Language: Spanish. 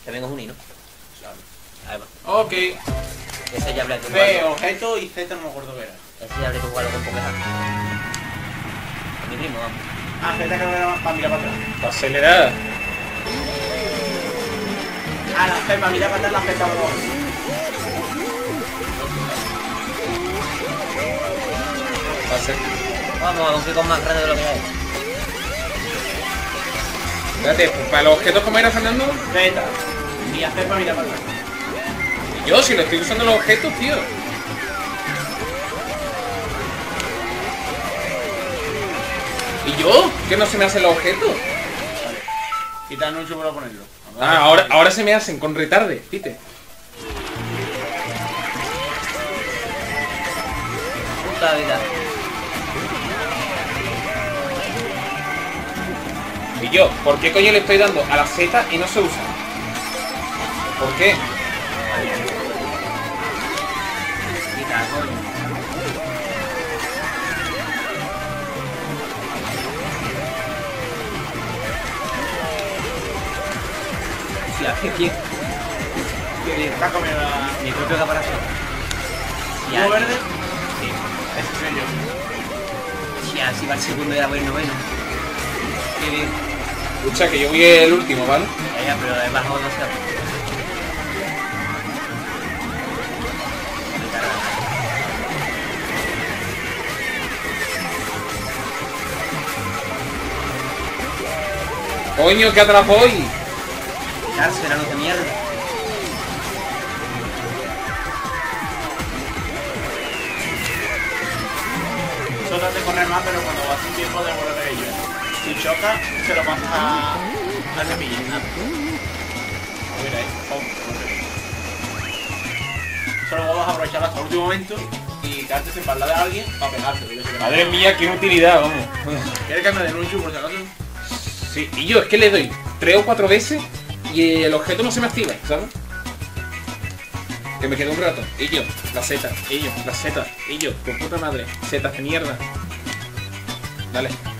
También es un I, ¿no? Claro. Ahí va. Ok. Ese ya habría que B, jugarlo. objeto y Z no me acuerdo qué era. Ese ya habría que jugarlo con Pokémon. Con mi primo, vamos. Ah, Z creo que era para mirar para atrás. Acelerada. Ah, la Z, para mirar para atrás, la Z abajo. Vamos, a un pico más grande de lo que hay. Espérate, pues para los objetos, ¿cómo era, Fernando? Z. Y hacer para mirar para atrás. Y yo, si lo estoy usando los objetos, tío. ¿Y yo? ¿Qué no se me hacen los objetos? Vale. Quitar un para ponerlo. Ah, ahora se me hacen con retarde, ¿viste? Puta vida. Y yo, ¿por qué coño le estoy dando a la Z y no se usa? ¿Por qué? Quita, coño. Hostia, qué bien. Qué bien. Está comiendo la... Mi propio caparazón. ¿Cubo verde? Sí. Ese soy yo. Hostia, si va el segundo ya voy el noveno. Qué bien. Escucha, que yo voy el último, ¿vale? Ya, pero he bajado demasiado. Me carga. Coño, que atrapó hoy. Cárcel, de mierda. Eso trata de correr más, pero cuando vas un tiempo de volver a ello. Si choca, se lo pasas a cepillo. Nada. Mira, solo vamos a aprovechar hasta el último momento y quedarte sin espalda de alguien para pegarte. Madre mía, qué inutilidad, vamos. ¿Quieres que me denuncie por si acaso? Sí, y yo es que le doy 3 o 4 veces y el objeto no se me activa, ¿sabes? Que me queda un rato. Y yo, la Z, y yo, la Z, y yo, con puta madre, Z de mierda. Dale.